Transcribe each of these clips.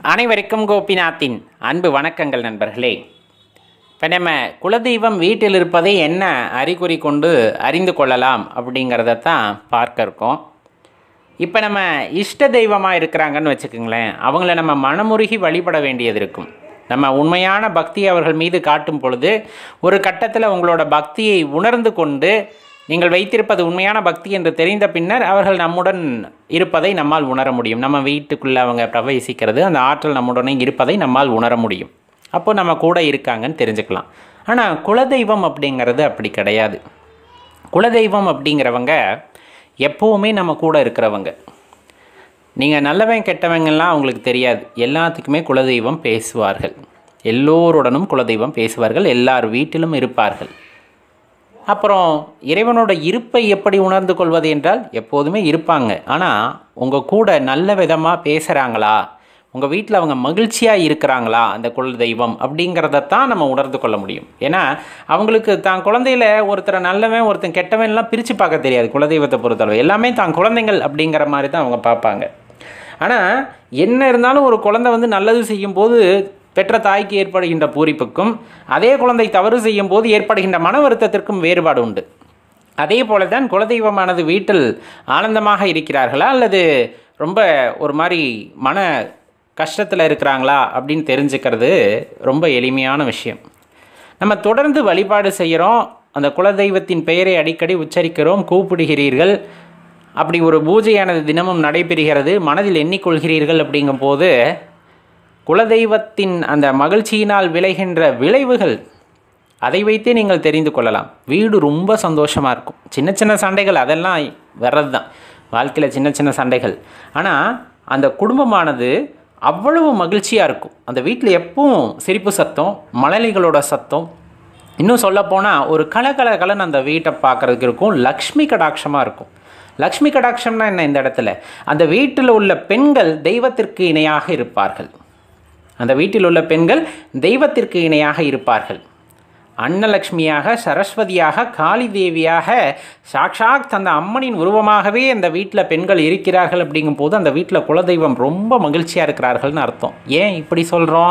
அனைவருக்கும் கோபிநாத்தின் அன்பு வணக்கங்கள் நண்பர்களே. இப்போ நம்ம குலதெய்வம் வீட்டில் இருப்பதை என்ன அறிகுறி கொண்டு அறிந்து கொள்ளலாம் அப்படிங்கிறதான் பார்க்க இருக்கோம். இப்போ நம்ம இஷ்ட தெய்வமாக இருக்கிறாங்கன்னு வச்சுக்கோங்களேன், அவங்கள நம்ம மனமுருகி வழிபட வேண்டியது இருக்கும். நம்ம உண்மையான பக்தியை அவர்கள் மீது காட்டும் பொழுது ஒரு கட்டத்தில் உங்களோட பக்தியை உணர்ந்து கொண்டு நீங்கள் வைத்திருப்பது உண்மையான பக்தி என்று தெரிந்த பின்னர் அவர்கள் நம்முடன் இருப்பதை நம்மால் உணர முடியும். நம்ம வீட்டுக்குள்ளே அவங்க பிரவேசிக்கிறது, அந்த ஆற்றல் நம்முடனே இருப்பதை நம்மால் உணர முடியும். அப்போ நம்ம கூட இருக்காங்கன்னு தெரிஞ்சுக்கலாம். ஆனால் குலதெய்வம் அப்படிங்கிறது அப்படி கிடையாது. குலதெய்வம் அப்படிங்கிறவங்க எப்போவுமே நம்ம கூட இருக்கிறவங்க. நீங்கள் நல்லவன் கெட்டவங்கெல்லாம் அவங்களுக்கு தெரியாது. எல்லாத்துக்குமே குலதெய்வம் பேசுவார்கள். எல்லோருடனும் குலதெய்வம் பேசுவார்கள். எல்லார் வீட்டிலும் இருப்பார்கள். அப்புறம் இறைவனோட இருப்பை எப்படி உணர்ந்து கொள்வது என்றால், எப்போதுமே இருப்பாங்க. ஆனால் உங்கள் கூட நல்ல விதமாக பேசுகிறாங்களா, உங்கள் வீட்டில் அவங்க மகிழ்ச்சியாக இருக்கிறாங்களா அந்த குலதெய்வம் அப்படிங்கிறதான் நம்ம உணர்ந்து கொள்ள முடியும். ஏன்னா அவங்களுக்கு தான் குழந்தையில் ஒருத்தரை நல்லவன் ஒருத்தன் கெட்டவன்லாம் பிரித்து பார்க்க தெரியாது. குலதெய்வத்தை பொறுத்தளவு எல்லாமே தான் குழந்தைங்கள் அப்படிங்கிற மாதிரி தான் அவங்க பார்ப்பாங்க. ஆனால் என்ன இருந்தாலும் ஒரு குழந்தை நல்லது செய்யும்போது பெற்ற தாய்க்கு ஏற்படுகின்ற பூரிப்புக்கும் அதே குழந்தை தவறு செய்யும் போது ஏற்படுகின்ற மன வருத்தத்திற்கும் வேறுபாடு உண்டு. அதே போல தான் குலதெய்வமானது வீட்டில் ஆனந்தமாக இருக்கிறார்களா அல்லது ரொம்ப ஒரு மாதிரி மன கஷ்டத்தில் இருக்கிறாங்களா அப்படின்னு தெரிஞ்சுக்கிறது ரொம்ப எளிமையான விஷயம். நம்ம தொடர்ந்து வழிபாடு செய்கிறோம், அந்த குலதெய்வத்தின் பெயரை அடிக்கடி உச்சரிக்கிறோம், கூப்பிடுகிறீர்கள், அப்படி ஒரு பூஜையானது தினமும் நடைபெறுகிறது, மனதில் எண்ணிக்கொள்கிறீர்கள். அப்படிங்கும்போது குலதெய்வத்தின் அந்த மகிழ்ச்சியினால் விளைகின்ற விளைவுகள் அதை வைத்தே நீங்கள் தெரிந்து கொள்ளலாம். வீடு ரொம்ப சந்தோஷமாக இருக்கும். சின்ன சின்ன சண்டைகள் அதெல்லாம் வர்றது தான் வாழ்க்கையில், சின்ன சின்ன சண்டைகள். ஆனால் அந்த குடும்பமானது அவ்வளவு மகிழ்ச்சியாக இருக்கும். அந்த வீட்டில் எப்பவும் சிரிப்பு சத்தம், மழலைகளோட சத்தம், இன்னும் சொல்லப்போனால் ஒரு கலகலன்னு அந்த வீட்டை பார்க்குறதுக்கு இருக்கும். லக்ஷ்மி கடாட்சமாக இருக்கும். லக்ஷ்மி கடாட்சம்னா என்ன? இந்த இடத்துல அந்த வீட்டில் உள்ள பெண்கள் தெய்வத்திற்கு இணையாக இருப்பார்கள். அந்த வீட்டில் உள்ள பெண்கள் தெய்வத்திற்கு இணையாக இருப்பார்கள். அன்னலக்ஷ்மியாக, சரஸ்வதியாக, காளி தேவியாக, சாக்ஷாத் அந்த அம்மனின் உருவமாகவே அந்த வீட்டில் பெண்கள் இருக்கிறார்கள். அப்படிங்கும் போது அந்த வீட்டில் குலதெய்வம் ரொம்ப மகிழ்ச்சியாக இருக்கிறார்கள்னு அர்த்தம். ஏன் இப்படி சொல்கிறோம்?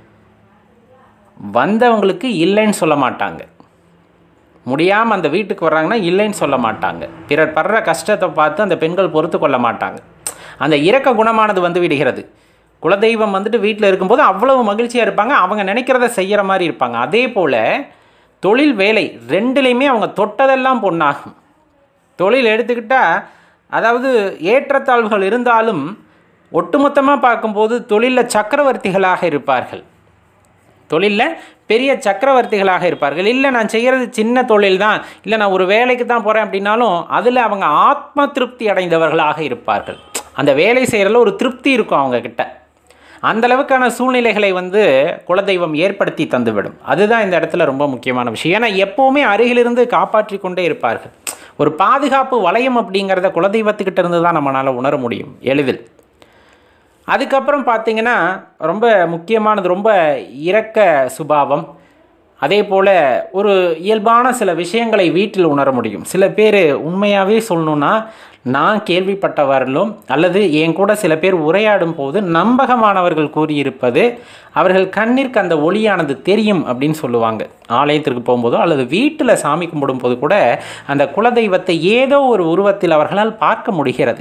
வந்தவங்களுக்கு இல்லைன்னு சொல்ல மாட்டாங்க. முடியாமல் அந்த வீட்டுக்கு வர்றாங்கன்னா இல்லைன்னு சொல்ல மாட்டாங்க. பிறர் படுற கஷ்டத்தை பார்த்து அந்த பெண்கள் பொறுத்து கொள்ள மாட்டாங்க. அந்த இரக்க குணமானது விடுகிறது. குலதெய்வம் வீட்டில் இருக்கும்போது அவ்வளவு மகிழ்ச்சியாக இருப்பாங்க. அவங்க நினைக்கிறத செய்கிற மாதிரி இருப்பாங்க. அதே போல் தொழில் வேலை ரெண்டுலேயுமே அவங்க தொட்டதெல்லாம் பொன்னாகும். தொழில் எடுத்துக்கிட்டால், அதாவது ஏற்றத்தாழ்வுகள் இருந்தாலும் ஒட்டுமொத்தமாக பார்க்கும்போது தொழிலில் சக்கரவர்த்திகளாக இருப்பார்கள். தொழிலில் பெரிய சக்கரவர்த்திகளாக இருப்பார்கள். இல்லை நான் செய்கிறது சின்ன தொழில் தான், இல்லை நான் ஒரு வேலைக்கு தான் போகிறேன் அப்படின்னாலும் அதில் அவங்க ஆத்ம திருப்தி அடைந்தவர்களாக இருப்பார்கள். அந்த வேலை செய்கிறதுல ஒரு திருப்தி இருக்கும் அவங்கக்கிட்ட. அந்தளவுக்கான சூழ்நிலைகளை குலதெய்வம் ஏற்படுத்தி தந்துவிடும். அதுதான் இந்த இடத்துல ரொம்ப முக்கியமான விஷயம். ஏன்னா எப்போவுமே அருகிலிருந்து காப்பாற்றி கொண்டே இருப்பார்கள். ஒரு பாதுகாப்பு வளையம் அப்படிங்கிறத குலதெய்வத்துக்கிட்ட இருந்து தான் நம்மளால் உணர முடியும் எளிதில். அதுக்கப்புறம் பார்த்திங்கன்னா ரொம்ப முக்கியமானது ரொம்ப இரக்க சுபாவம். அதே போல் ஒரு இயல்பான சில விஷயங்களை வீட்டில் உணர முடியும். சில பேர் உண்மையாகவே சொல்லணுன்னா, நான் கேள்விப்பட்டவர்களும் அல்லது என் கூட சில பேர் உரையாடும் போது நம்பகமானவர்கள் கூறியிருப்பது, அவர்கள் கண்ணிற்கு அந்த ஒளியானது தெரியும் அப்படின்னு சொல்லுவாங்க. ஆலயத்திற்கு போகும்போதோ அல்லது வீட்டில் சாமி கும்பிடும் போது கூட அந்த குலதெய்வத்தை ஏதோ ஒரு உருவத்தில் அவர்களால் பார்க்க முடிகிறது.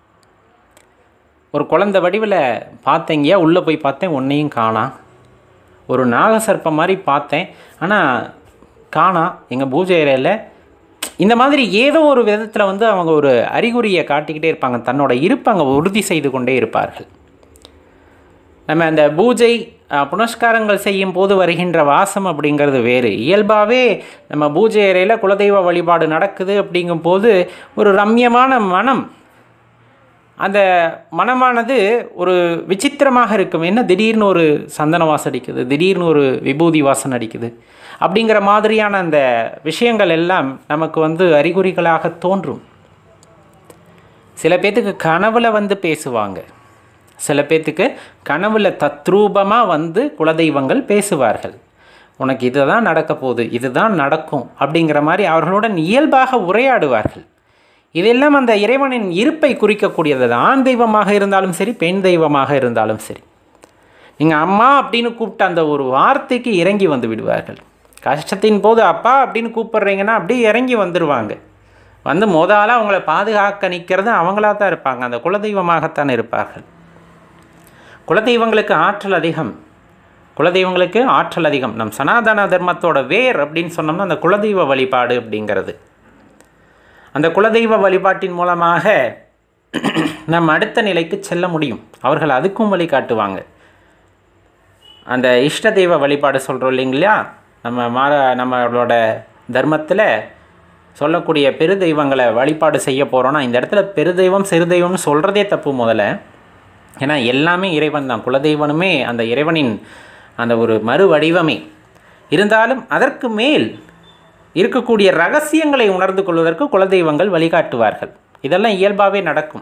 ஒரு குழந்தை வடிவில் பார்த்தேங்க, உள்ளே போய் பார்த்தேன், ஒன்றையும் காணா. ஒரு நாகசர்ப்பம் மாதிரி பார்த்தேன், ஆனால் காணா எங்கள் பூஜை அறையில். இந்த மாதிரி ஏதோ ஒரு விதத்தில் அவங்க ஒரு அறிகுறியை காட்டிக்கிட்டே இருப்பாங்க. தன்னோட இருப்பை அங்கே உறுதி செய்து கொண்டே இருப்பார்கள். நம்ம அந்த பூஜை புனஸ்காரங்கள் செய்யும் போது வருகின்ற வாசம் அப்படிங்கிறது வேறு. இயல்பாகவே நம்ம பூஜை அறையில் குலதெய்வ வழிபாடு நடக்குது அப்படிங்கும்போது ஒரு ரம்யமான மனம், அந்த மனமானது ஒரு விசித்திரமாக இருக்கும். என்ன திடீர்னு ஒரு சந்தன வாசம் அடிக்குது, திடீர்னு ஒரு விபூதி வாசனை அடிக்குது அப்படிங்கிற மாதிரியான அந்த விஷயங்கள் எல்லாம் நமக்கு அறிகுறிகளாக தோன்றும். சில பேர்த்துக்கு கனவுல பேசுவாங்க. சில பேர்த்துக்கு கனவுல தத்ரூபமாக குலதெய்வங்கள் பேசுவார்கள். உனக்கு இதுதான் நடக்க போகுது, இதுதான் நடக்கும் அப்படிங்கிற மாதிரி அவர்களுடன் இயல்பாக உரையாடுவார்கள். இதெல்லாம் அந்த இறைவனின் இருப்பை குறிக்கக்கூடியது. ஆண் தெய்வமாக இருந்தாலும் சரி, பெண் தெய்வமாக இருந்தாலும் சரி. எங்கள் அம்மா அப்படின்னு கூப்பிட்ட அந்த ஒரு வார்த்தைக்கு இறங்கி வந்து விடுவார்கள். கஷ்டத்தின் போது அப்பா அப்படின்னு கூப்பிட்றீங்கன்னா அப்படியே இறங்கி வந்துடுவாங்க. வந்து முதலாக அவங்கள பாதுகாக்க நிற்கிறது அவங்களாக தான் இருப்பாங்க. அந்த குலதெய்வமாகத்தான் இருப்பார்கள். குலதெய்வங்களுக்கு ஆற்றல் அதிகம். குலதெய்வங்களுக்கு ஆற்றல் அதிகம். நம் சனாதன தர்மத்தோட வேர் அப்படின்னு சொன்னோம்னா அந்த குலதெய்வ வழிபாடு அப்படிங்கிறது. அந்த குலதெய்வ வழிபாட்டின் மூலமாக நம்ம அடுத்த நிலைக்கு செல்ல முடியும். அவர்கள் அதுக்கும் வழி காட்டுவாங்க. அந்த இஷ்ட தெய்வ வழிபாடு சொல்கிறோம் இல்லைங்களா, நம்மளோட தர்மத்தில் சொல்லக்கூடிய பெரு தெய்வங்களை வழிபாடு செய்ய போகிறோன்னா இந்த இடத்துல பெரு தெய்வம் சிறு தெய்வம்னு சொல்கிறதே தப்பு முதல்ல. ஏன்னா எல்லாமே இறைவன் தான். குலதெய்வனுமே அந்த இறைவனின் அந்த ஒரு மறு வடிவமே. இருந்தாலும் அதற்கு மேல் இருக்கக்கூடிய ரகசியங்களை உணர்ந்து கொள்வதற்கு குலதெய்வங்கள் வழிகாட்டுவார்கள். இதெல்லாம் இயல்பாகவே நடக்கும்.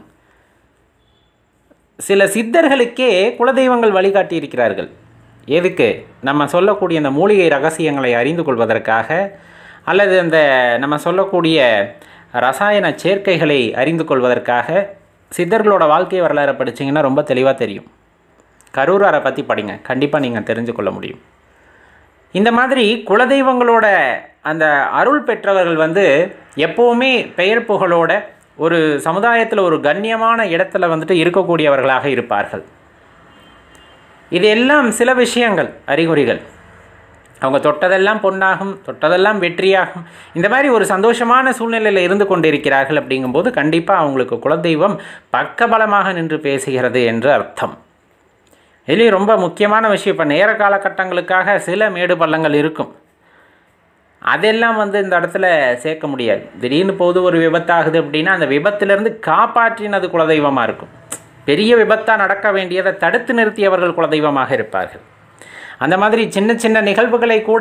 சில சித்தர்களுக்கே குலதெய்வங்கள் வழிகாட்டி இருக்கிறார்கள். எதுக்கு? நம்ம சொல்லக்கூடிய அந்த மூலிகை ரகசியங்களை அறிந்து கொள்வதற்காக, அல்லது அந்த நம்ம சொல்லக்கூடிய ரசாயன சேர்க்கைகளை அறிந்து கொள்வதற்காக. சித்தர்களோட வாழ்க்கை வரலாறை படிச்சிங்கன்னா ரொம்ப தெளிவாக தெரியும். கரூராரை பற்றி படிங்க, கண்டிப்பாக நீங்கள் தெரிஞ்சு கொள்ள முடியும். இந்த மாதிரி குலதெய்வங்களோட அந்த அருள் பெற்றவர்கள் எப்போவுமே பெயர் புகழோட ஒரு சமுதாயத்தில் ஒரு கண்ணியமான இடத்துல இருக்கக்கூடியவர்களாக இருப்பார்கள். இது எல்லாம் சில விஷயங்கள், அறிகுறிகள். அவங்க தொட்டதெல்லாம் பொன்னாகும், தொட்டதெல்லாம் வெற்றியாகும். இந்த மாதிரி ஒரு சந்தோஷமான சூழ்நிலையில் இருந்து கொண்டிருக்கிறார்கள். அப்படிங்கும்போது கண்டிப்பாக அவங்களுக்கு குலதெய்வம் பக்கபலமாக நின்று பேசுகிறது என்று அர்த்தம். இதுலேயும் ரொம்ப முக்கியமான விஷயம், இப்போ நேர காலகட்டங்களுக்காக சில மேடு பள்ளங்கள் இருக்கும். அதெல்லாம் இந்த இடத்துல சேர்க்க முடியாது. திடீர்னு போது ஒரு விபத்தாகுது அப்படின்னா அந்த விபத்திலிருந்து காப்பாற்றினது குலதெய்வமாக இருக்கும். பெரிய விபத்தாக நடக்க வேண்டியதை தடுத்து நிறுத்தியவர்கள் குலதெய்வமாக இருப்பார்கள். அந்த மாதிரி சின்ன சின்ன நிகழ்வுகளை கூட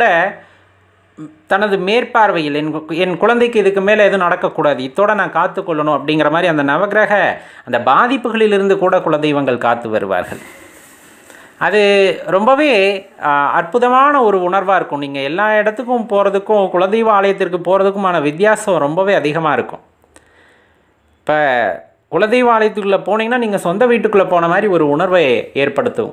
தனது மேற்பார்வையில் என் குழந்தைக்கு இதுக்கு மேலே எதுவும் நடக்கக்கூடாது, இத்தோடு நான் காத்துக்கொள்ளணும் அப்படிங்கிற மாதிரி அந்த நவகிரக அந்த பாதிப்புகளிலிருந்து கூட குலதெய்வங்கள் காத்து வருவார்கள். அது ரொம்பவே அற்புதமான ஒரு உணர்வாக இருக்கும். நீங்கள் எல்லா இடத்துக்கும் போகிறதுக்கும் குலதெய்வ ஆலயத்திற்கு போகிறதுக்குமான வித்தியாசம் ரொம்பவே அதிகமாக இருக்கும். இப்போ குலதெய்வ ஆலயத்துக்குள்ளே போனீங்கன்னா நீங்கள் சொந்த வீட்டுக்குள்ளே போன மாதிரி ஒரு உணர்வை ஏற்படுத்தும்.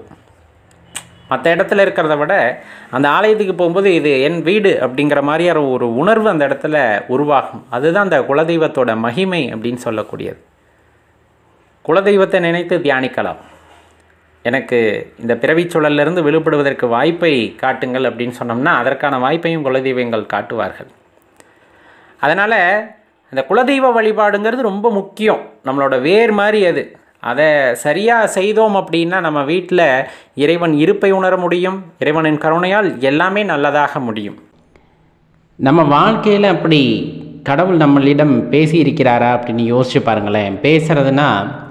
மற்ற இடத்துல இருக்கிறத விட அந்த ஆலயத்துக்கு போகும்போது இது என் வீடு அப்படிங்கிற மாதிரியான ஒரு உணர்வு அந்த இடத்துல உருவாகும். அதுதான் அந்த குலதெய்வத்தோட மகிமை அப்படின்னு சொல்லக்கூடியது. குலதெய்வத்தை நினைத்து தியானிக்கலாம். எனக்கு இந்த பிறவிச் சூழலிலிருந்து விடுபடுவதற்கு வாய்ப்பை காட்டுங்கள் அப்படின்னு சொன்னோம்னா அதற்கான வாய்ப்பையும் குலதெய்வங்கள் காட்டுவார்கள். அதனால் இந்த குலதெய்வ வழிபாடுங்கிறது ரொம்ப முக்கியம். நம்மளோட வேர் மாதிரி அது. அதை சரியாக செய்தோம் அப்படின்னா நம்ம வீட்டில் இறைவன் இருப்பை உணர முடியும். இறைவனின் கருணையால் எல்லாமே நல்லதாக முடியும். நம்ம வாழ்க்கையில் அப்படி கடவுள் நம்மளிடம் பேசியிருக்கிறாரா அப்படின்னு யோசிச்சு பாருங்களேன். பேசுகிறதுனா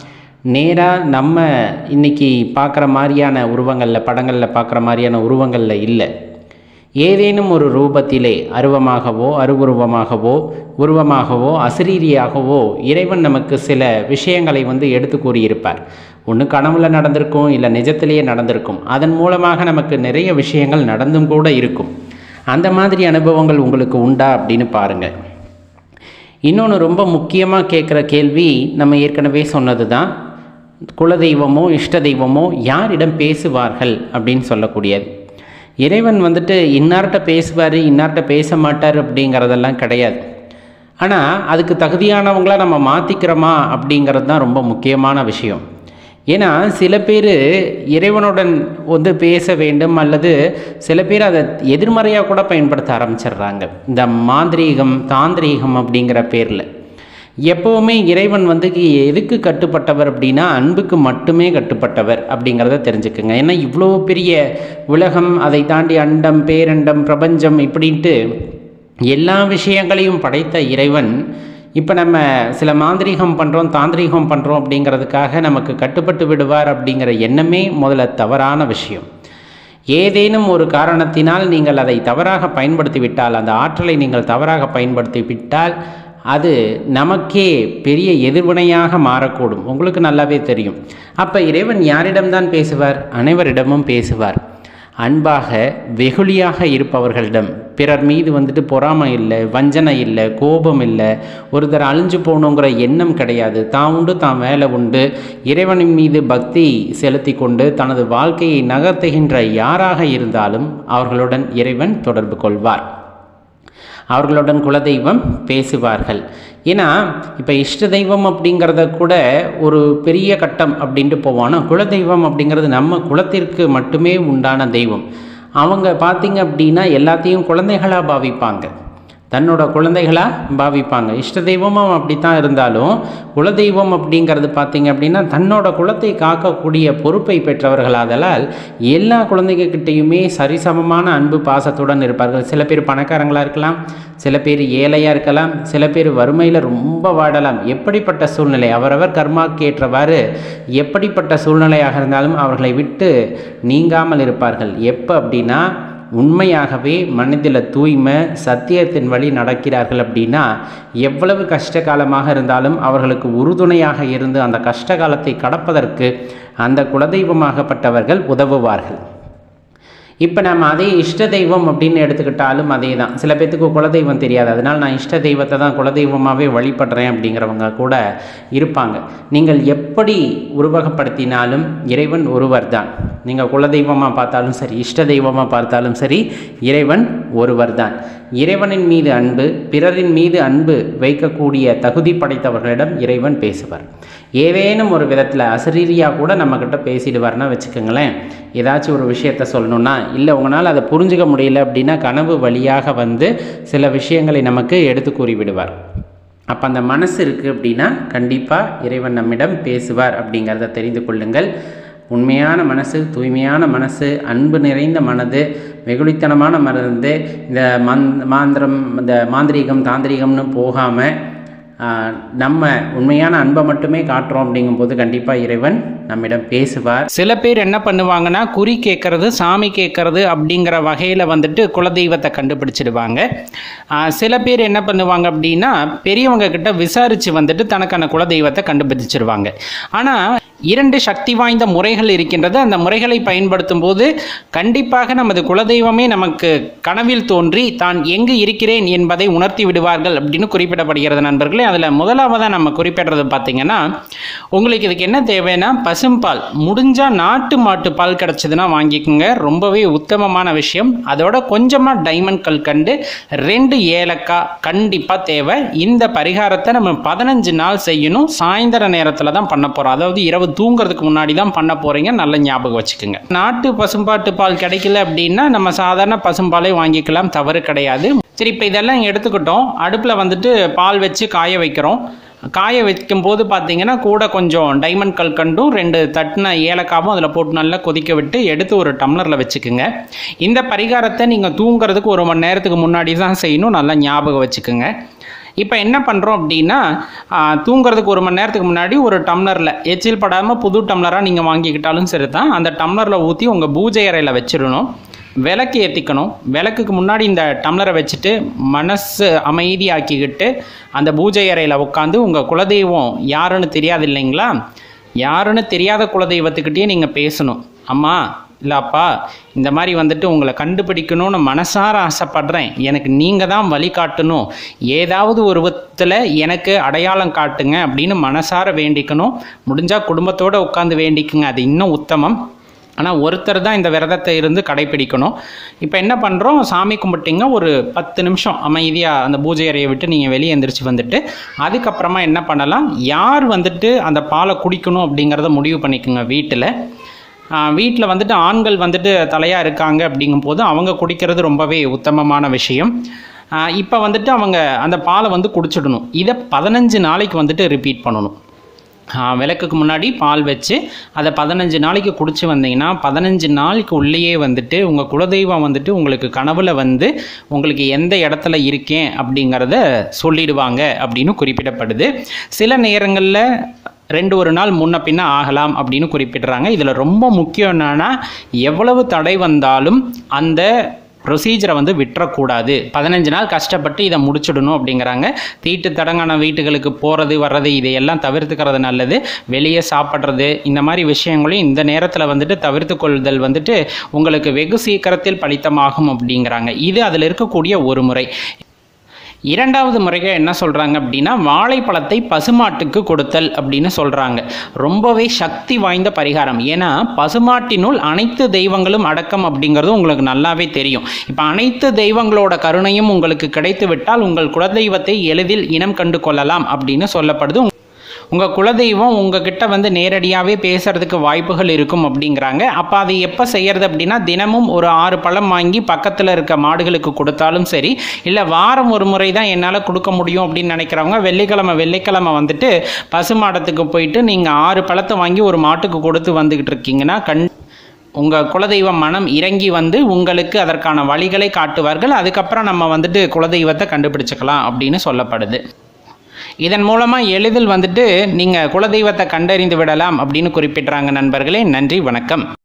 நேராக நம்ம இன்றைக்கி பார்க்குற மாதிரியான உருவங்களில், படங்களில் பார்க்குற மாதிரியான உருவங்களில் இல்லை. ஏதேனும் ஒரு ரூபத்திலே அருவமாகவோ அருவுருவமாகவோ உருவமாகவோ அசரீரியாகவோ இறைவன் நமக்கு சில விஷயங்களை எடுத்து கூறியிருப்பார். ஒன்று கனவுல நடந்திருக்கும், இல்லை நிஜத்திலேயே நடந்திருக்கும். அதன் மூலமாக நமக்கு நிறைய விஷயங்கள் நடந்தும் கூட இருக்கும். அந்த மாதிரி அனுபவங்கள் உங்களுக்கு உண்டா அப்படின்னு பாருங்கள். இன்னொன்று ரொம்ப முக்கியமாக கேட்குற கேள்வி நம்ம ஏற்கனவே சொன்னது தான். குலதெய்வமோ இஷ்ட தெய்வமோ யாரிடம் பேசுவார்கள் அப்படின்னு சொல்லக்கூடியது. இறைவன் இன்னார்கிட்ட பேசுவார், இன்னார்கிட்ட பேச மாட்டார் அப்படிங்கிறதெல்லாம் கிடையாது. ஆனால் அதுக்கு தகுதியானவங்களாக நம்ம மாற்றிக்கிறோமா அப்படிங்கிறது தான் ரொம்ப முக்கியமான விஷயம். ஏன்னா சில பேர் இறைவனுடன் பேச வேண்டும், அல்லது சில பேர் அதை எதிர்மறையாக கூட பயன்படுத்த ஆரம்பிச்சிடுறாங்க. இந்த மாந்திரீகம் தாந்திரீகம் அப்படிங்கிற பேரில் எப்போவுமே இறைவன் எதுக்கு கட்டுப்பட்டவர் அப்படின்னா அன்புக்கு மட்டுமே கட்டுப்பட்டவர் அப்படிங்கிறத தெரிஞ்சுக்குங்க. ஏன்னா இவ்வளோ பெரிய உலகம், அதை தாண்டி அண்டம் பேரண்டம் பிரபஞ்சம் இப்படின்ட்டு எல்லா விஷயங்களையும் படைத்த இறைவன் இப்போ நம்ம சில மாந்திரீகம் பண்ணுறோம் தாந்திரீகம் பண்ணுறோம் அப்படிங்கிறதுக்காக நமக்கு கட்டுப்பட்டு விடுவார் அப்படிங்கிற எண்ணமே முதல்ல தவறான விஷயம். ஏதேனும் ஒரு காரணத்தினால் நீங்கள் அதை தவறாக பயன்படுத்தி விட்டால், அந்த ஆற்றலை நீங்கள் தவறாக பயன்படுத்தி விட்டால் அது நமக்கே பெரிய எதிர்வினையாக மாறக்கூடும். உங்களுக்கு நல்லாவே தெரியும். அப்போ இறைவன் யாரிடம்தான் பேசுவார்? அனைவரிடமும் பேசுவார். அன்பாக வெகுளியாக இருப்பவர்களிடம், பிறர் மீது வந்துட்டு பொறாமை இல்லை, வஞ்சனை இல்லை, கோபம் இல்லை, ஒருத்தர் அழிஞ்சு போகணுங்கிற எண்ணம் கிடையாது, தான் உண்டு தான் வேலை உண்டு, இறைவனின் மீது பக்தி செலுத்தி கொண்டு தனது வாழ்க்கையை நகர்த்துகின்ற யாராக இருந்தாலும் அவர்களுடன் இறைவன் தொடர்பு கொள்வார். அவர்களுடன் குலதெய்வம் பேசுவார்கள். ஏன்னா இப்போ இஷ்ட தெய்வம் அப்படிங்கிறத கூட ஒரு பெரிய கட்டம் அப்படின்ட்டு போவானா, குலதெய்வம் அப்படிங்கிறது நம்ம குலத்திற்கு மட்டுமே உண்டான தெய்வம். அவங்க பார்த்திங்க அப்படின்னா எல்லாத்தையும் குழந்தைகளாக பாவிப்பாங்க, தன்னோட குழந்தைகளாக பாவிப்பாங்க. இஷ்ட தெய்வமும் அப்படித்தான் இருந்தாலும் குலதெய்வம் அப்படிங்கிறது பார்த்திங்க அப்படின்னா தன்னோட குலத்தை காக்கக்கூடிய பொறுப்பை பெற்றவர்களாதலால் எல்லா குழந்தைகிட்டையுமே சரிசமமான அன்பு பாசத்துடன் இருப்பார்கள். சில பேர் பணக்காரங்களாக இருக்கலாம், சில பேர் ஏழையாக இருக்கலாம், சில பேர் வறுமையில் ரொம்ப வாடலாம். எப்படிப்பட்ட சூழ்நிலை, அவரவர் கர்மாக்கு ஏற்றவாறு எப்படிப்பட்ட சூழ்நிலையாக இருந்தாலும் அவர்களை விட்டு நீங்காமல் இருப்பார்கள். எப்போ அப்படின்னா உண்மையாகவே மனதில் தூய்மை சத்தியத்தின் வழி நடக்கிறார்கள் அப்படின்னா எவ்வளவு கஷ்ட காலமாக இருந்தாலும் அவர்களுக்கு உறுதுணையாக இருந்து அந்த கஷ்ட காலத்தை கடப்பதற்கு அந்த குலதெய்வமாகப்பட்டவர்கள் உதவுவார்கள். இப்போ நம்ம அதே இஷ்ட தெய்வம் அப்படின்னு எடுத்துக்கிட்டாலும் அதே தான். சில பேர்த்துக்கு குலதெய்வம் தெரியாது, அதனால் நான் இஷ்ட தெய்வத்தை தான் குலதெய்வமாகவே வழிபடுறேன் அப்படிங்கிறவங்க கூட இருப்பாங்க. நீங்கள் எப்படி உருவகப்படுத்தினாலும் இறைவன் ஒருவர் தான். நீங்கள் குலதெய்வமாக பார்த்தாலும் சரி, இஷ்ட தெய்வமாக பார்த்தாலும் சரி, இறைவன் ஒருவர் தான். இறைவனின் மீது அன்பு, பிறரின் மீது அன்பு வைக்கக்கூடிய தகுதி படைத்தவர்களிடம் இறைவன் பேசுவார். ஏதேனும் ஒரு விதத்தில் அசரீரியாக கூட நம்மக்கிட்ட பேசிடுவார்னா வச்சுக்கோங்களேன். ஏதாச்சும் ஒரு விஷயத்த சொல்லணுன்னா, இல்லை உங்களால் அதை புரிஞ்சுக்க முடியல அப்படின்னா கனவு வழியாக வந்து சில விஷயங்களை நமக்கு எடுத்து கூறி விடுவார். அப்போ அந்த மனசு இருக்குது அப்படின்னா கண்டிப்பாக இறைவன் நம்மிடம் பேசுவார் அப்படிங்கிறத தெரிந்து கொள்ளுங்கள். உண்மையான மனசு, தூய்மையான மனசு, அன்பு நிறைந்த மனது, வெகுளித்தனமான மனது, இந்த இந்த மாந்திரீகம் தாந்திரிகம்னு போகாமல் நம்ம உண்மையான அன்பை மட்டுமே காட்டுறோம் அப்படிங்கும்போது கண்டிப்பாக இறைவன் நம்மிடம் பேசுவார். சில பேர் என்ன பண்ணுவாங்கன்னா குறி கேட்கறது, சாமி கேட்கறது அப்படிங்கிற வகையில் வந்துட்டு குலதெய்வத்தை கண்டுபிடிச்சிடுவாங்க. சில பேர் என்ன பண்ணுவாங்க அப்படின்னா பெரியவங்க கிட்ட விசாரித்து வந்துட்டு தனக்கான குலதெய்வத்தை கண்டுபிடிச்சிடுவாங்க. ஆனால் 2 சக்தி வாய்ந்த முறைகள் இருக்கின்றது. அந்த முறைகளை பயன்படுத்தும் போது கண்டிப்பாக நமது குலதெய்வமே நமக்கு கனவில் தோன்றி தான் எங்கு இருக்கிறேன் என்பதை உணர்த்தி விடுவார்கள் அப்படின்னு குறிப்பிடப்படுகிறது நண்பர்களே. அதில் முதலாவதாக நம்ம குறிப்பிடுறது பார்த்திங்கன்னா, உங்களுக்கு இதுக்கு என்ன தேவைன்னா பசும்பால், முடிஞ்சால் நாட்டு மாட்டு பால் கிடச்சிதுன்னா வாங்கிக்கோங்க, ரொம்பவே உத்தமமான விஷயம். அதோட கொஞ்சமாக டைமண்ட் கல்கண்டு, 2 ஏலக்காய் கண்டிப்பாக தேவை. இந்த பரிகாரத்தை நம்ம 15 நாள் செய்யணும். சாயந்தர நேரத்தில் தான் பண்ண போகிறோம், அதாவது இரவு தூங்குறதுக்கு முன்னாடி தான் பண்ண போறீங்க. நல்ல ஞாபகம் வச்சுக்கோங்க. நாட்டு பசும்பாட்டு பால் கிடைக்கல அப்படின்னா நம்ம சாதாரண பசும்பாலை வாங்கிக்கலாம், தவறு கிடையாது. சரி, இப்போ இதெல்லாம் எடுத்துக்கிட்டோம். அடுப்பில் வந்துட்டு பால் வச்சு காய வைக்கிறோம். காய வைக்கும் போது பார்த்தீங்கன்னா கூட கொஞ்சம் டைமண்ட் கல்கண்டும் 2 தட்டின ஏலக்காவும் அதில் போட்டு நல்லா கொதிக்க விட்டு எடுத்து ஒரு டம்ளரில் வச்சுக்கோங்க. இந்த பரிகாரத்தை நீங்கள் தூங்குறதுக்கு 1 மணி நேரத்துக்கு முன்னாடி தான் செய்யணும், நல்லா ஞாபகம் வச்சுக்கோங்க. இப்போ என்ன பண்ணுறோம் அப்படின்னா தூங்குறதுக்கு 1 மணி நேரத்துக்கு முன்னாடி ஒரு டம்ளரில் எச்சில் படாமல் புது டம்ளராக நீங்கள் வாங்கிக்கிட்டாலும் சரி தான், அந்த டம்ளரில் ஊற்றி உங்கள் பூஜை அறையில் வச்சிடணும். விளக்கு ஏற்றிக்கணும். விளக்குக்கு முன்னாடி இந்த டம்ளரை வச்சுட்டு மனசு அமைதியாக்கிக்கிட்டு அந்த பூஜை அறையில் உட்காந்து உங்கள் குலதெய்வம் யாருன்னு தெரியாது இல்லைங்களா, யாருன்னு தெரியாத குலதெய்வத்துக்கிட்டே நீங்கள் பேசணும். அம்மா இல்லைப்பா, இந்த மாதிரி வந்துட்டு உங்களை கண்டுபிடிக்கணும்னு மனசார ஆசைப்படுறேன், எனக்கு நீங்கள் தான் வழிகாட்டணும், ஏதாவது ஒரு விதத்தில் எனக்கு அடையாளம் காட்டுங்க அப்படின்னு மனசார வேண்டிக்கணும். முடிஞ்சால் குடும்பத்தோடு உட்காந்து வேண்டிக்குங்க, அது இன்னும் உத்தமம். ஆனால் ஒருத்தர் தான் இந்த விரதத்தை இருந்து கடைப்பிடிக்கணும். இப்போ என்ன பண்ணுறோம், சாமி கும்பிட்டிங்க, ஒரு 10 நிமிஷம் அமைதியாக அந்த பூஜை அறையை விட்டு நீங்கள் வெளியே எந்திரிச்சு வந்துட்டு அதுக்கப்புறமா என்ன பண்ணலாம், யார் வந்துட்டு அந்த பாலை குடிக்கணும் அப்படிங்கிறத முடிவு பண்ணிக்கோங்க. வீட்டில் வந்துட்டு ஆண்கள் வந்துட்டு தலையாக இருக்காங்க அப்படிங்கும்போது அவங்க குடிக்கிறது ரொம்பவே உத்தமமான விஷயம். இப்போ வந்துட்டு அவங்க அந்த பாலை வந்து குடிச்சிடணும். இதை 15 நாளைக்கு வந்துட்டு ரிப்பீட் பண்ணணும். விளக்குக்கு முன்னாடி பால் வச்சு அதை 15 நாளைக்கு குடிச்சு வந்தீங்கன்னா 15 நாளைக்கு உள்ளேயே வந்துட்டு உங்கள் குலதெய்வம் வந்துட்டு உங்களுக்கு கனவுல வந்து உங்களுக்கு எந்த இடத்துல இருக்கேன் அப்படிங்கிறத சொல்லிடுவாங்க அப்படின்னு குறிப்பிடப்படுது. சில நேரங்களில் 2-1 நாள் முன்ன பின்ன ஆகலாம் அப்படின்னு குறிப்பிடுறாங்க. இதில் ரொம்ப முக்கியம் என்னன்னா, எவ்வளவு தடை வந்தாலும் அந்த ப்ரொசீஜரை வந்து விட்டுறக்கூடாது. 15 நாள் கஷ்டப்பட்டு இதை முடிச்சிடணும் அப்படிங்கிறாங்க. தீட்டு தடங்கான வீட்டுகளுக்கு போகிறது வர்றது இதையெல்லாம் தவிர்த்துக்கிறது நல்லது. வெளியே சாப்பிட்றது இந்த மாதிரி விஷயங்களையும் இந்த நேரத்தில் வந்துட்டு தவிர்த்து கொள்ளுதல் வந்துட்டு உங்களுக்கு வெகு சீக்கிரத்தில் பலித்தமாகும் அப்படிங்கிறாங்க. இது அதில் இருக்கக்கூடிய ஒரு முறை. இரண்டாவது முறைகள் என்ன சொல்கிறாங்க அப்படின்னா, வாழைப்பழத்தை பசுமாட்டுக்கு கொடுத்தல் அப்படின்னு சொல்கிறாங்க. ரொம்பவே சக்தி வாய்ந்த பரிகாரம். ஏன்னா பசுமாட்டினுள் அனைத்து தெய்வங்களும் அடக்கம் அப்படிங்கிறது உங்களுக்கு நல்லாவே தெரியும். இப்போ அனைத்து தெய்வங்களோட கருணையும் உங்களுக்கு கிடைத்து விட்டால் உங்கள் குலதெய்வத்தை எளிதில் இனம் கண்டு கொள்ளலாம் அப்படின்னு சொல்லப்படுது. உங்கள் குலதெய்வம் உங்ககிட்ட வந்து நேரடியாகவே பேசுகிறதுக்கு வாய்ப்புகள் இருக்கும் அப்படிங்கிறாங்க. அப்போ அதை எப்போ செய்கிறது அப்படின்னா, தினமும் ஒரு 6 பழம் வாங்கி பக்கத்தில் இருக்க மாடுகளுக்கு கொடுத்தாலும் சரி, இல்லை வாரம் ஒரு முறை தான் என்னால் கொடுக்க முடியும் அப்படின்னு நினைக்கிறவங்க வெள்ளிக்கிழமை வந்துட்டு பசுமாடத்துக்கு போயிட்டு நீங்கள் 6 பழத்தை வாங்கி ஒரு மாட்டுக்கு கொடுத்து வந்துக்கிட்டு இருக்கீங்கன்னா உங்கள் குலதெய்வம் மனம் இறங்கி வந்து உங்களுக்கு அதற்கான வழிகளை காட்டுவார்கள். அதுக்கப்புறம் நம்ம வந்துட்டு குலதெய்வத்தை கண்டுபிடிச்சிக்கலாம் அப்படின்னு சொல்லப்படுது. இதன் மூலமாக எளிதில் வந்துட்டு நீங்கள் குலதெய்வத்தை கண்டறிந்து விடலாம் அப்படின்னு குறிப்பிட்றாங்க நண்பர்களே. நன்றி, வணக்கம்.